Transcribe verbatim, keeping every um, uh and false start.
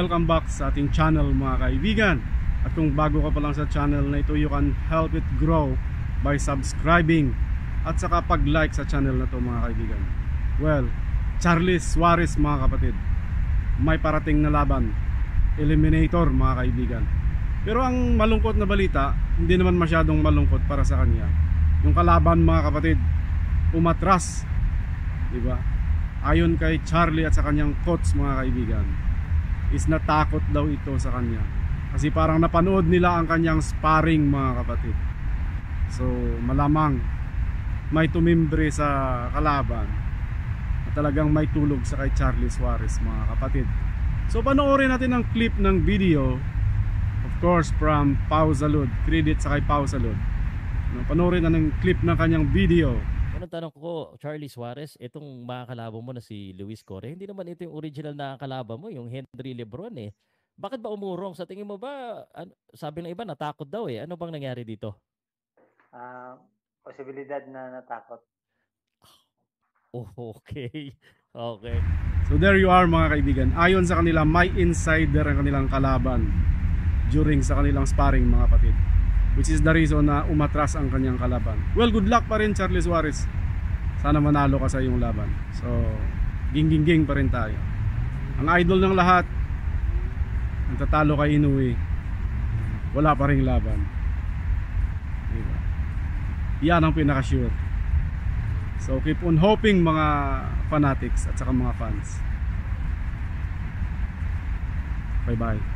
welcome back sa ating channel mga kaibigan. At kung bago ka pa lang sa channel na ito, you can help it grow by subscribing at saka pag-like sa channel na to mga kaibigan. Well, Charlie Suarez mga kapatid, may parating na laban, eliminator mga kaibigan. Pero ang malungkot na balita, hindi naman masyadong malungkot para sa kanya. Yung kalaban mga kapatid, umatras, diba? Ayon kay Charlie at sa kanyang coach mga kaibigan, is natakot daw ito sa kanya. Kasi parang napanood nila ang kanyang sparring mga kapatid. So malamang may tumimbre sa kalaban at talagang may tulog sa kay Charlie Suarez mga kapatid. So panoorin natin ang clip ng video, of course from Pau Salud. Credit sa kay Pau Salud. No, panoorin na ng clip ng kanyang video. Unang tanong ko, Charlie Suarez, itong mga kalaban mo na si Luis Corre, hindi naman ito yung original na kalaban mo, yung Henry Lebron eh. Bakit ba umurong? Sa tingin mo ba, ano, sabi ng iba, natakot daw eh. Ano bang nangyari dito? Uh, posibilidad na natakot. Oh, okay. Okay. So there you are mga kaibigan. Ayon sa kanila, may insider ang kanilang kalaban during sa kanilang sparring mga kapatid, which is the reason na umatras ang kanyang kalaban. Well, good luck pa rin Charlie Suarez. Sana manalo ka sa iyong laban. So, ging-ging-ging pa rin tayo. Ang idol ng lahat, ang tatalo kay Inoue, wala pa rin laban. Diba? Yan ang pinaka-sure. So, keep on hoping mga fanatics at saka mga fans. Bye-bye.